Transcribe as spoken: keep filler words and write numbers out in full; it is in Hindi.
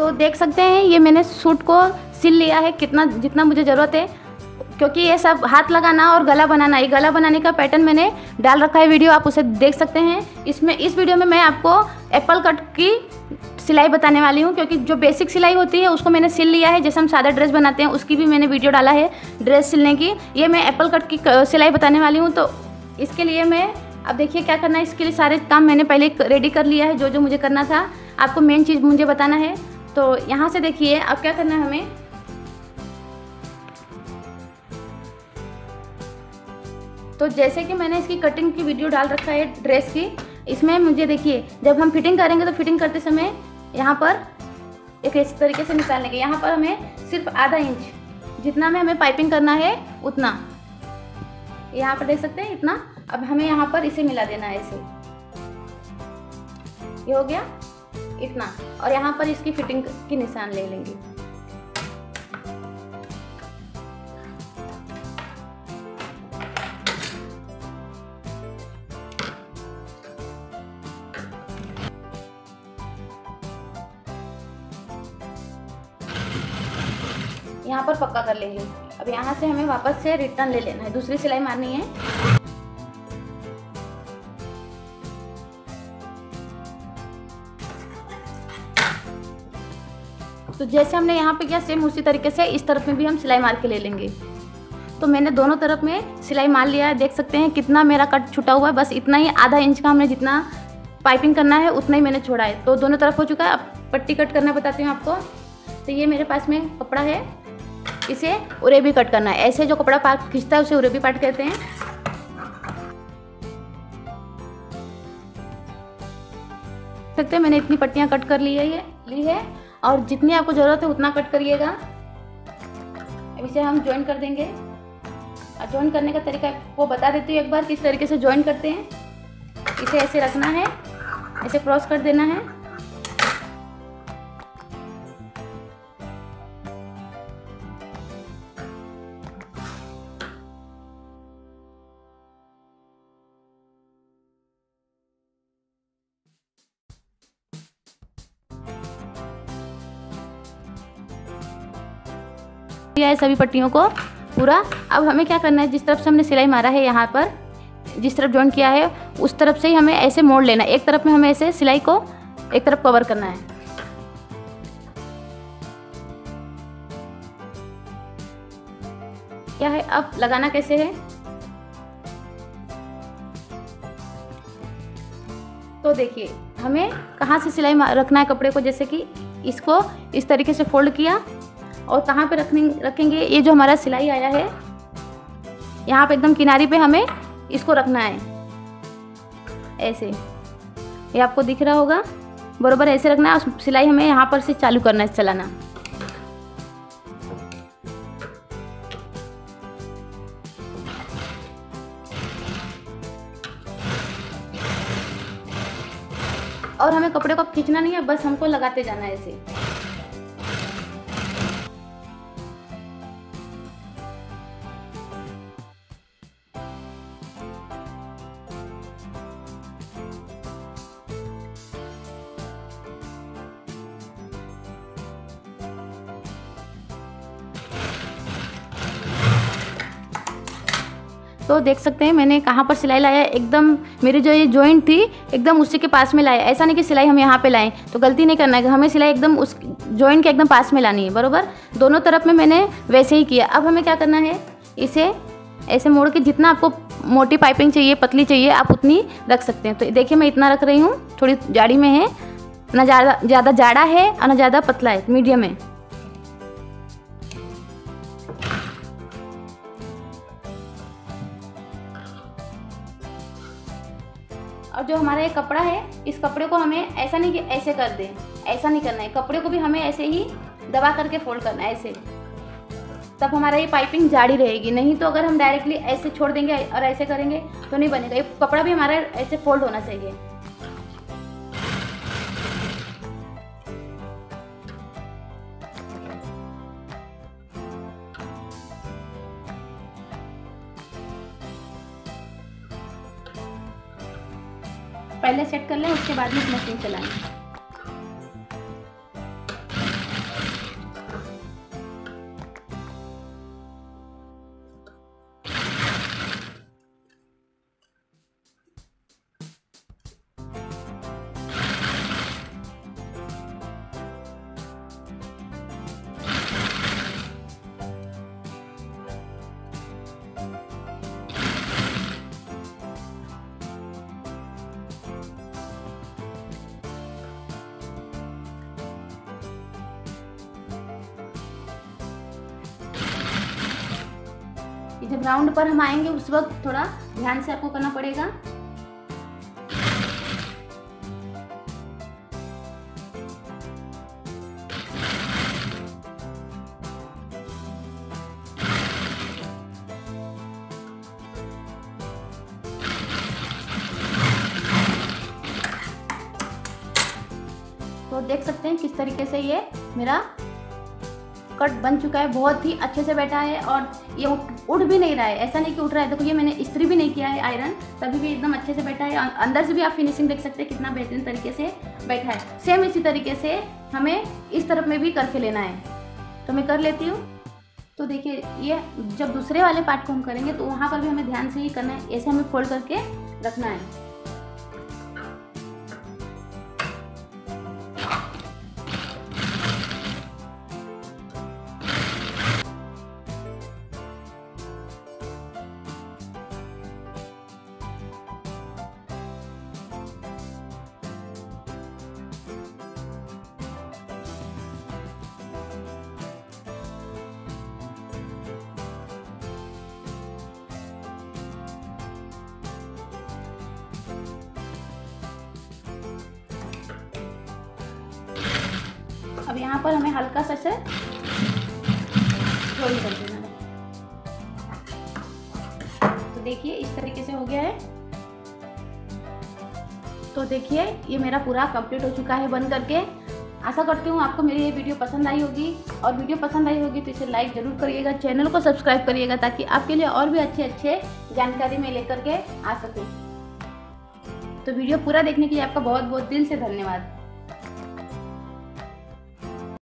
तो देख सकते हैं ये मैंने सूट को सिल लिया है कितना जितना मुझे ज़रूरत है, क्योंकि ये सब हाथ लगाना और गला बनाना, ये गला बनाने का पैटर्न मैंने डाल रखा है वीडियो, आप उसे देख सकते हैं। इसमें इस वीडियो में मैं आपको एप्पल कट की सिलाई बताने वाली हूँ, क्योंकि जो बेसिक सिलाई होती है उसको मैंने सिल लिया है। जैसे हम सादा ड्रेस बनाते हैं उसकी भी मैंने वीडियो डाला है ड्रेस सिलने की। ये मैं एप्पल कट की सिलाई बताने वाली हूँ। तो इसके लिए मैं अब देखिए क्या करना है। इसके लिए सारे काम मैंने पहले रेडी कर लिया है, जो जो मुझे करना था। आपको मेन चीज़ मुझे बताना है। तो यहाँ से देखिए अब क्या करना है हमें। तो जैसे कि मैंने इसकी कटिंग की वीडियो डाल रखा है ड्रेस की, इसमें मुझे देखिए जब हम फिटिंग करेंगे तो फिटिंग करते समय यहाँ पर एक इस तरीके से निकाल लेंगे। यहाँ पर हमें सिर्फ आधा इंच जितना में हमें पाइपिंग करना है उतना, यहाँ पर देख सकते हैं इतना। अब हमें यहाँ पर इसे मिला देना है, ऐसे ये हो गया इतना। और यहाँ पर इसकी फिटिंग की निशान ले लेंगे। यहाँ पर पक्का कर लेंगे। अब यहाँ से हमें वापस से रिटर्न ले लेना है, दूसरी सिलाई मारनी है। तो जैसे हमने यहाँ पे किया सेम उसी तरीके से इस तरफ में भी हम सिलाई मार के ले लेंगे। तो मैंने दोनों तरफ में सिलाई मार लिया है, देख सकते हैं कितना मेरा कट छुटा हुआ है। बस इतना ही, आधा इंच का हमने जितना पाइपिंग करना है उतना ही मैंने छोड़ा है। तो दोनों तरफ हो चुका है। अब पट्टी कट करना बताती हूँ आपको। तो ये मेरे पास में कपड़ा है, इसे उरेबी कट करना है। ऐसे जो कपड़ा पार्ट खींचता है उसे उरेबी पार्ट कहते हैं। सकते हैं मैंने इतनी पट्टियां कट कर ली है ये ली है और जितनी आपको ज़रूरत है उतना कट करिएगा। अब इसे हम ज्वाइन कर देंगे। और ज्वाइन करने का तरीका वो बता देती हूँ एक बार किस तरीके से ज्वाइन करते हैं। इसे ऐसे रखना है, ऐसे क्रॉस कर देना है। है सभी पट्टियों को पूरा। अब हमें क्या करना है, जिस तरफ से हमने सिलाई मारा है यहाँ पर जिस तरफ जॉइन किया है उस तरफ से ही हमें ऐसे मोड़ लेना है। एक तरफ में हमें ऐसे सिलाई को एक तरफ कवर करना है। क्या है अब लगाना कैसे है। तो देखिए हमें कहाँ से सिलाई रखना है कपड़े को। जैसे कि इसको इस तरीके से फोल्ड किया और कहाँ पे रखने रखेंगे, ये जो हमारा सिलाई आया है यहाँ पे एकदम किनारे पे हमें इसको रखना है ऐसे। ये आपको दिख रहा होगा, बरोबर ऐसे रखना है। और सिलाई हमें यहाँ पर से चालू करना है चलाना। और हमें कपड़े को खींचना नहीं है, बस हमको लगाते जाना है ऐसे। तो देख सकते हैं मैंने कहाँ पर सिलाई लाया, एकदम मेरी जो ये जॉइंट थी एकदम उसी के पास में लाया। ऐसा नहीं कि सिलाई हम यहाँ पे लाएं, तो गलती नहीं करना है। हमें सिलाई एकदम उस जॉइंट के एकदम पास में लानी है, बरोबर। दोनों तरफ में मैंने वैसे ही किया। अब हमें क्या करना है, इसे ऐसे मोड़ के जितना आपको मोटी पाइपिंग चाहिए, पतली चाहिए, आप उतनी रख सकते हैं। तो देखिए मैं इतना रख रही हूँ, थोड़ी जाड़ी में है, ना ज़्यादा ज़्यादा जाड़ा है और ना ज़्यादा पतला है, मीडियम है। और जो हमारा ये कपड़ा है, इस कपड़े को हमें ऐसा नहीं कि ऐसे कर दें, ऐसा नहीं करना है। कपड़े को भी हमें ऐसे ही दबा करके फोल्ड करना है ऐसे, तब हमारा ये पाइपिंग जाड़ी रहेगी। नहीं तो अगर हम डायरेक्टली ऐसे छोड़ देंगे और ऐसे करेंगे तो नहीं बनेगा। ये कपड़ा भी हमारा ऐसे फोल्ड होना चाहिए। पहले सेट कर लें, उसके बाद में मशीन चलाएं। जब राउंड पर हम आएंगे उस वक्त थोड़ा ध्यान से आपको करना पड़ेगा। तो देख सकते हैं किस तरीके से ये मेरा कट बन चुका है, बहुत ही अच्छे से बैठा है और ये उठ उठ भी नहीं रहा है, ऐसा नहीं कि उठ रहा है। देखो ये मैंने इस्त्री भी नहीं किया है आयरन, तभी भी एकदम अच्छे से बैठा है। अंदर से भी आप फिनिशिंग देख सकते हैं कितना बेहतरीन तरीके से बैठा है। सेम इसी तरीके से हमें इस तरफ में भी करके लेना है, तो मैं कर लेती हूँ। तो देखिए ये जब दूसरे वाले पार्ट को हम करेंगे तो वहाँ पर भी हमें ध्यान से ही करना है, ऐसे हमें फोल्ड करके रखना है। अब यहाँ पर हमें हल्का सा से रोल कर देना है। तो देखिए इस तरीके से हो गया है। तो देखिए ये मेरा पूरा कंप्लीट हो चुका है बन करके। आशा करती हूँ आपको मेरी ये वीडियो पसंद आई होगी, और वीडियो पसंद आई होगी तो इसे लाइक ज़रूर करिएगा, चैनल को सब्सक्राइब करिएगा ताकि आपके लिए और भी अच्छे अच्छे जानकारी मैं लेकर के आ सकूँ। तो वीडियो पूरा देखने के लिए आपका बहुत बहुत दिल से धन्यवाद।